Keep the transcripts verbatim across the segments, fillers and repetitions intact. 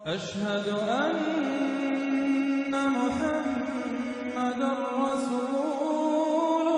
أشهد أن محمدًا رسول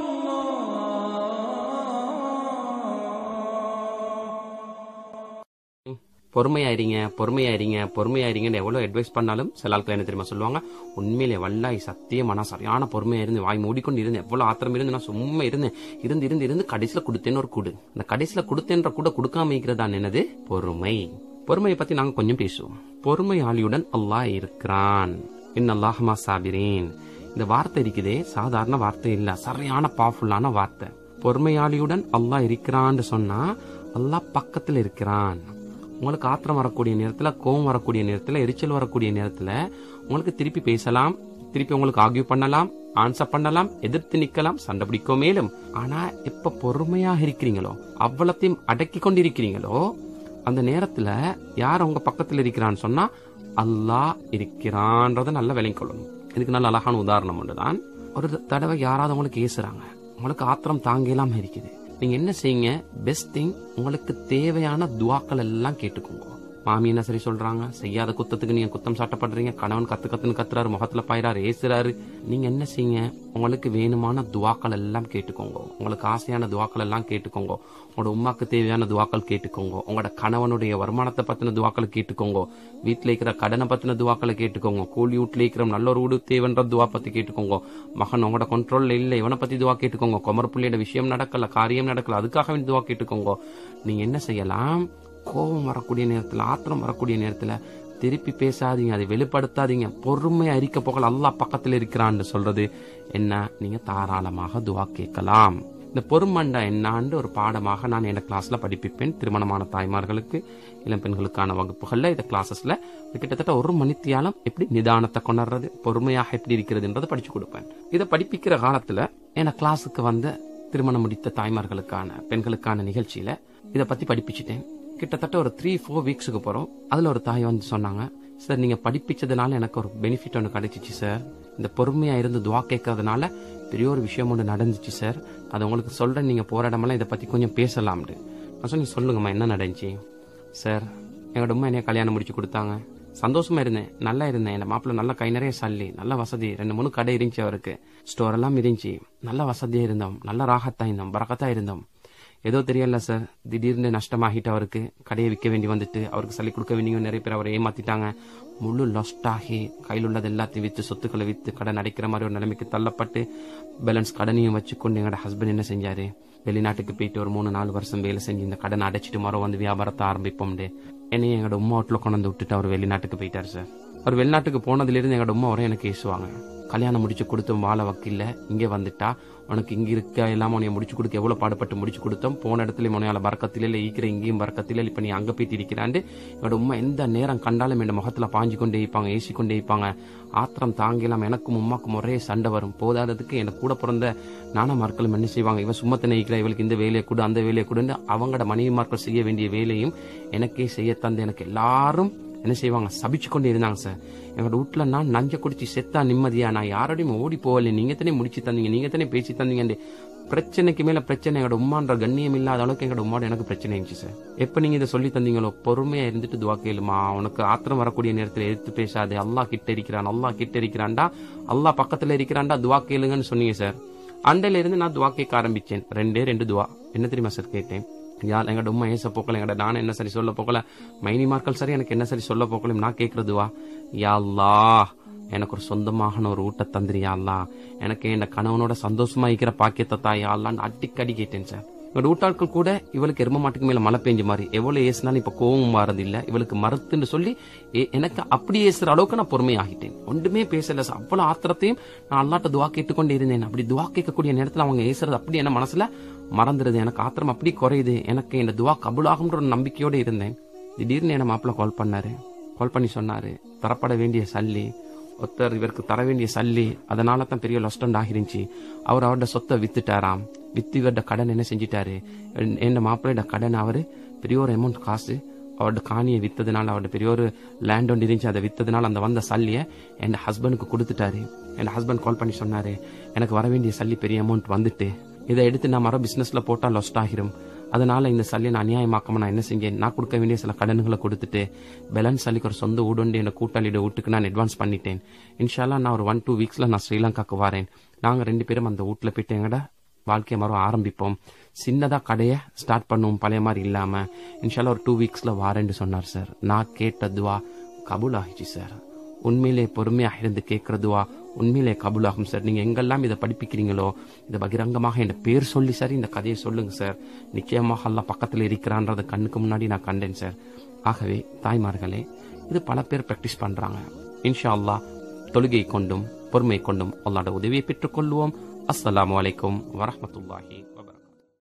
الله. பொறுமையாயிருங்க பொறுமையாயிருங்க பொறுமையாயிருங்கன்னு எவ்வளோ அட்வைஸ் பண்ணாலும் சில ஆட்கள் என்ன தெரியுமா சொல்லுவாங்க, உண்மையிலே வல்லாய் சத்தியம் ஆனால் சரியான பொறுமையா இருந்து வாய் மூடிக்கொண்டு இருந்து எவ்வளோ ஆத்திரம் இருந்து நான் சும்மா இருந்தேன் இருந்து இருந்து இருந்து கடைசியில் கொடுத்தேன்னு ஒரு கூடு. அந்த கடைசியில் கொடுத்தேன்ற கூட கொடுக்காம இருக்கிறதான் என்னது பொறுமை. பொறுமையை பத்தி நாங்க கொஞ்சம் பேசுவோம். பொறுமையாளியுடன் அல்லாஹ் இருக்கிறான். இன்னல்லாஹ் மா சாபிரீன். இந்த வார்த்தை இருக்குதே சாதாரண வார்த்தை இல்ல, சரியான பவர்ஃபுல்லான வார்த்தை. பொறுமையாளியுடன் அல்லாஹ் இருக்கிறான்னு சொன்னா அல்லாஹ் பக்கத்துல இருக்கிறான். உங்களுக்கு ஆத்திரம் வரக்கூடிய நேரத்துல, கோபம் வரக்கூடிய நேரத்துல, எரிச்சல் வரக்கூடிய நேரத்துல உங்களுக்கு திருப்பி பேசலாம், திருப்பி உங்களுக்கு ஆர்கியூ பண்ணலாம், ஆன்சர் பண்ணலாம், எதிர்த்து நிக்கலாம், சண்டை பிடிக்கோ மேலும். ஆனா எப்ப பொறுமையாக இருக்கிறீங்களோ, அவ்வளத்தையும் அடக்கி கொண்டிருக்கிறீங்களோ, அந்த நேரத்துல யார் உங்க பக்கத்துல இருக்கிறான்னு சொன்னா அல்லாஹ் இருக்கிறான்றத நல்லா விளங்கிக்கொள்ளணும். இதுக்கு நல்ல அழகான உதாரணம் ஒன்றுதான். ஒரு தடவை யாராவது உங்களுக்கு ஏசுறாங்க, உங்களுக்கு ஆத்திரம் தாங்கலாம இருக்குது. நீங்க என்ன செய்யுங்க, பெஸ்ட் திங், உங்களுக்கு தேவையான துவாக்கள் எல்லாம் கேட்டுக்கோங்க. மாமி என்ன சரி சொல்றாங்க, செய்யாத குத்தத்துக்கு நீங்க குத்தம் சாட்டப்படுறீங்க, கணவன் கத்து கத்துன்னு கத்துறாரு, முகத்துல பாயிறாரு, ஏசுறாரு. நீங்க என்ன செய்யுங்க, உங்களுக்கு வேணுமான துவாக்கள் எல்லாம் கேட்டுக்கோங்க. உங்களுக்கு ஆசையான துவாக்கள் எல்லாம் கேட்டுக்கோங்க. உங்களோட உமாக்கு தேவையான துவாக்கள் கேட்டுக்கோங்க. உங்களோட கணவனுடைய வருமானத்தை பத்தின துவாக்களை கேட்டுக்கோங்க. வீட்டுல இருக்கிற கடனை பத்தின துவாக்களை கேட்டுக்கோங்க. கூலி வீட்டுல இருக்கிற நல்ல ஒரு வீடு தேவைன்ற துவா பத்தி கேட்டுக்கோங்க. மகன் உங்களோட கண்ட்ரோல்ல இல்ல, இவனை பத்தி துவா கேட்டுக்கோங்க. குமர பிள்ளையோட விஷயம் நடக்கல, காரியம் நடக்கல, அதுக்காக துவா கேட்டுக்கோங்க. நீங்க என்ன செய்யலாம், கோபம் வரக்கூடிய நேரத்துல, ஆத்திரம் வரக்கூடிய நேரத்துல திருப்பி பேசாதீங்க, அதை வெளிப்படுத்தாதீங்க. பொறுமையா அறிக்க போகல அல்லாஹ் பக்கத்துல இருக்கிறான்னு சொல்றது என்ன, நீங்க தாராளமாக துவா கேட்கலாம். இந்த பொறுமண்டா என்னான்னு ஒரு பாடமாக நான் என் கிளாஸ்ல படிப்பிப்பேன். திருமணமான தாய்மார்களுக்கு, இளம் பெண்களுக்கான வகுப்புகள்ல இந்த கிளாஸஸ்ல கிட்டத்தட்ட ஒரு மணித்தியாலம் எப்படி நிதானத்தை கொண்டாடுறது, பொறுமையாக எப்படி இருக்கிறதுன்றதை படிச்சு கொடுப்பேன். இதை படிப்பிக்கிற காலத்துல என் கிளாஸுக்கு வந்த திருமணம் முடித்த தாய்மார்களுக்கான பெண்களுக்கான நிகழ்ச்சியில இதை பத்தி படிப்பிச்சுட்டேன். கிட்டத்தட்ட ஒரு த்ரீ ஃபோர் வீக்ஸுக்கு போறோம். அதுல ஒரு தாய் வந்து சொன்னாங்க, சார் நீங்க படிப்பிச்சதுனால எனக்கு ஒரு பெனிஃபிட் ஒன்று கிடைச்சிச்சு சார். இந்த பொறுமையா இருந்து துவா கேட்கறதுனால பெரிய ஒரு விஷயம் ஒன்று நடந்துச்சு சார். அது உங்களுக்கு சொல்றேன், நீங்க போற இடமெல்லாம் இதை பத்தி கொஞ்சம் பேசலாம்னு. நான் சொன்னீங்க, சொல்லுங்கம்மா என்ன நடந்துச்சு. சார் எங்களோட அம்மா என்னைய கல்யாணம் முடிச்சு கொடுத்தாங்க, சந்தோஷமா இருந்தேன், நல்லா இருந்தேன். என் மாப்பிள்ள நல்ல கை நிறைய சல்லி, நல்ல வசதி, ரெண்டு மூணு கடை இருந்துச்சு, அவருக்கு ஸ்டோர் எல்லாம் இருந்துச்சு, நல்ல வசதியா இருந்தோம், நல்ல ராகத்தா இருந்தோம், பரக்கத்தா இருந்தோம். ஏதோ தெரியல சார், திடீர்னு நஷ்டமாகிட்டு அவருக்கு கடையை விற்க வேண்டி வந்துட்டு, அவருக்கு சளி கொடுக்க வேண்டிய நிறைய பேர் அவரை ஏமாத்திட்டாங்க. முழு லாஸ்ட் ஆகி கையில் உள்ளது எல்லாத்தையும் வித்து, சொத்துக்களை வித்து கடன் அடைக்கிற மாதிரி ஒரு நிலைமைக்கு தள்ளப்பட்டு பேலன்ஸ் கடனையும் வச்சுக்கொண்டு எங்களோட ஹஸ்பண்ட் என்ன செஞ்சாரு, வெளிநாட்டுக்கு போயிட்டு ஒரு மூணு நாலு வருஷம் வேலை செஞ்சு இந்த கடன் அடைச்சிட்டு மரம் வந்து வியாபாரத்தை ஆரம்பிப்போம்னு என்னையும் எங்களோட உமா வீட்டுல கொண்டு விட்டுட்டு அவர் வெளிநாட்டுக்கு போயிட்டாரு சார். அவர் வெளிநாட்டுக்கு போனதுல இருந்து எங்களோட உமா வரை எனக்கு ஏசுவாங்க, கல்யாணம் முடிச்சு கொடுத்தோம், வாழ வக்கில்ல, இங்கே வந்துட்டா உனக்கு இங்க இருக்க எல்லாம் உனைய முடிச்சு கொடுக்க எவ்வளவு பாடுபட்டு முடிச்சு கொடுத்தோம், போன இடத்துல முனையால பறக்கத்தில இல்ல, ஈக்கிற இங்கேயும் பறக்கத்தில, இப்ப நீ அங்க போயிட்டு இருக்கிறாண்டு என்னோட உமா எந்த நேரம் கண்டாலும் என் முகத்துல பாஞ்சு கொண்டே இருப்பாங்க, ஏசி கொண்டே இருப்பாங்க. ஆத்திரம் தாங்கலாம், எனக்கும் உமாக்கும் ஒரே சண்டை வரும். போதாததுக்கு எனக்கு கூட பிறந்த நானாமார்களும் என்ன செய்வாங்க, இவன் சும்மத்தனை ஈக்கிற, இவளுக்கு இந்த வேலையை கூட அந்த வேலையை கூடன்னு அவங்களோட மனைவிமார்கள் செய்ய வேண்டிய வேலையும் எனக்கே செய்ய தந்து எனக்கு எல்லாரும் என்ன செய்வாங்க, சபிச்சு கொண்டே இருந்தாங்க சார். எங்களோட வீட்டுல நான் நஞ்ச குடிச்சு செத்தா நிம்மதியா, நான் யாரோடையும் ஓடி போகல, நீங்க தானே முடிச்சு தந்தீங்க, நீங்க தானே பேசி தந்தீங்க. பிரச்சனைக்கு மேல பிரச்சனை, எங்களோட உமான்ற கண்ணியம் இல்லாத அளவுக்கு எங்களோட உமாவோட எனக்கு பிரச்சனை இருந்துச்சு சார். எப்ப நீங்க இதை சொல்லி தந்தீங்களோ, பொறுமையா இருந்துட்டு துவா கேளுமா, உனக்கு ஆத்திரம் வரக்கூடிய நேரத்துல எடுத்து பேசாது, அல்லாஹ் கிட்ட இருக்கிறான், அல்லாஹ் கிட்ட இருக்கிறான்டா, அல்லாஹ் பக்கத்துல இருக்கிறான்டா, துவா கேளுங்கன்னு சொன்னீங்க சார். அண்டையில இருந்து நான் துவா கேட்க ஆரம்பிச்சேன். ரெண்டே ரெண்டு துவா. என்ன தெரியுமா சார் கேட்டேன், யார் எங்கட உமா ஏச போக்கல, எங்கட நானும் என்ன சரி சொல்ல போக்கல, மைனி மார்கள் சரி எனக்கு என்ன சரி சொல்ல போக்கல, நான் கேட்கறதுவா, யா அல்லாஹ் எனக்கு ஒரு சொந்தமான ஒரு ஊட்ட தந்திரியா அல்லா, எனக்கு என் கணவனோட சந்தோஷமா இருக்கிற பாக்கியத்தை தாயா அல்லான்னு அடிக்கடி கேட்டேன் சார். இவரோட ஊட்டாட்கள் கூட இவளுக்கு எரும மாட்டுக்கு மேல மழை பெஞ்ச மாதிரி எவ்வளவு ஏசினாலும் இப்ப கோவம் மாறது இல்ல, இவளுக்கு மறுத்துன்னு சொல்லி எனக்கு அப்படி ஏசுற அளவுக்கு நான் பொறுமையாகிட்டேன். ஒன்றுமே பேசல சார். அவ்வளவு ஆத்திரத்தையும் நான் அல்லாட்ட துவா கேட்டுக்கொண்டே இருந்தேன். அப்படி துவா கேட்கக்கூடிய நேரத்துல அவங்க ஏசுறது அப்படி என்ன மனசுல மறந்துருது, எனக்கு ஆத்திரம் அப்படி குறையுது, எனக்கு இந்த துவா கபுலாகும்ன்ற ஒரு நம்பிக்கையோட இருந்தேன். திடீர்னு என்ன மாப்பிள்ள கால் பண்ணாரு. கால் பண்ணி சொன்னாரு, தரப்பட வேண்டிய சல்லி ஒருத்தர் இவருக்கு தர வேண்டிய சல்லி, அதனால தான் பெரிய லொஸ்டண்ட் ஆகிருந்துச்சு, அவர் அவரோட சொத்தை வித்துட்டாராம். வித்து இவரோட கடன் என்ன செஞ்சிட்டாரு, என் மாப்பிள்ளையோட கடன் அவரு பெரிய ஒரு அமௌண்ட் காசு அவரோட காணியை வித்ததுனால, அவரோட பெரிய ஒரு லேண்ட் ஒன்று இருந்துச்சு, அதை வித்ததுனால அந்த வந்த சல்லியை என் ஹஸ்பண்டுக்கு கொடுத்துட்டாரு. என் ஹஸ்பண்ட் கால் பண்ணி சொன்னாரு, எனக்கு வர வேண்டிய சல்லி பெரிய அமௌண்ட் வந்துட்டு, இதை எடுத்து நான் மர பிசினஸ்ல போட்டா லொஸ்ட் ஆகிரும், அதனால இந்த சல்லியை நான் அநியாயமாக்காம நான் என்ன செஞ்சேன், நான் கொடுக்க வேண்டிய சில கடன்களை கொடுத்துட்டு பேலன்ஸ் சல்லிக்கு ஒரு சொந்த வீடு என் கூட்டாளியோட வீட்டுக்கு நான் அட்வான்ஸ் பண்ணிட்டேன். இன்ஷால்லா நான் ஒரு ஒன் டூ வீக்ஸ்ல நான் ஸ்ரீலங்காக்கு வரேன். நாங்க ரெண்டு பேரும் அந்த வீட்டுல போயிட்டு எங்கட வாழ்க்கையை மரம் ஆரம்பிப்போம். சின்னதா கடையை ஸ்டார்ட் பண்ணுவோம், பழைய மாதிரி இல்லாம. இன்ஷால்லா ஒரு டூ வீக்ஸ்ல வாரேன்னு சொன்னார் சார். நான் கேட்ட துவா கபூல் ஆகிச்சு சார். உண்மையிலே பொறுமையாக இருந்து கேட்கறதுவா உண்மையிலே கபூல் ஆகும் சார். நீங்க எங்கெல்லாம் இதை படிப்பிக்கிறீங்களோ இதை பகிரங்கமாக என் பேர் சொல்லி சார் இந்த கதையை சொல்லுங்க சார். நிச்சயமாக எல்லாம் பக்கத்தில் இருக்கிறான்றத கண்ணுக்கு முன்னாடி நான் கண்டேன் சார். ஆகவே தாய்மார்களே, இது பல பேர் பிராக்டிஸ் பண்றாங்க. இன்ஷா அல்லாஹ் தொழுகை கொண்டும் பொறுமை கொண்டும் அல்லாஹ்வுடைய உதவியை பெற்றுக் கொள்வோம். அஸ்ஸலாமு அலைக்கும் வரஹ்மத்துல்லாஹி வபரகாத்துஹு.